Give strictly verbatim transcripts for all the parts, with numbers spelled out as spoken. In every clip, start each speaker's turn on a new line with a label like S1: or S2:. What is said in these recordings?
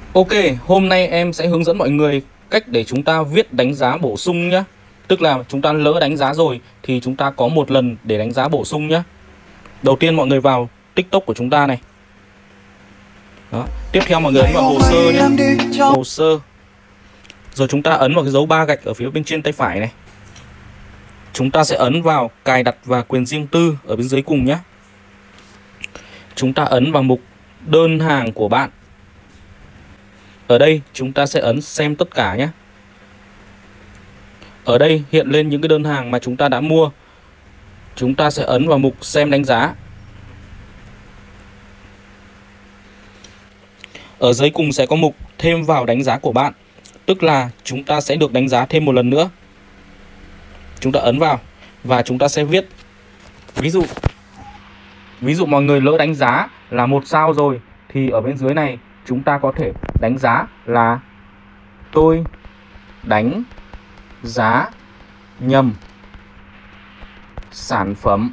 S1: Ok, hôm nay em sẽ hướng dẫn mọi người cách để chúng ta viết đánh giá bổ sung nhé. Tức là chúng ta lỡ đánh giá rồi thì chúng ta có một lần để đánh giá bổ sung nhé. Đầu tiên mọi người vào TikTok của chúng ta này. Đó. Tiếp theo mọi người ấn vào hồ sơ nhé. Hồ sơ. Rồi chúng ta ấn vào cái dấu ba gạch ở phía bên trên tay phải này. Chúng ta sẽ ấn vào cài đặt và quyền riêng tư ở bên dưới cùng nhé. Chúng ta ấn vào mục đơn hàng của bạn. Ở đây chúng ta sẽ ấn xem tất cả nhé. Ở đây hiện lên những cái đơn hàng mà chúng ta đã mua. Chúng ta sẽ ấn vào mục xem đánh giá. Ở dưới cùng sẽ có mục thêm vào đánh giá của bạn. Tức là chúng ta sẽ được đánh giá thêm một lần nữa. Chúng ta ấn vào và chúng ta sẽ viết. Ví dụ Ví dụ mọi người lỡ đánh giá là một sao rồi thì ở bên dưới này chúng ta có thể đánh giá là tôi đánh giá nhầm sản phẩm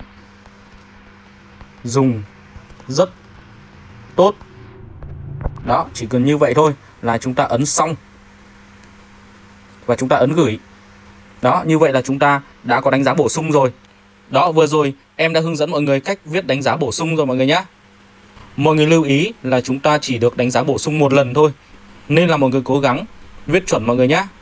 S1: dùng rất tốt. Đó, chỉ cần như vậy thôi là chúng ta ấn xong và chúng ta ấn gửi. Đó, như vậy là chúng ta đã có đánh giá bổ sung rồi. Đó, vừa rồi em đã hướng dẫn mọi người cách viết đánh giá bổ sung rồi mọi người nhé. Mọi người lưu ý là chúng ta chỉ được đánh giá bổ sung một lần thôi, nên là mọi người cố gắng viết chuẩn mọi người nhé.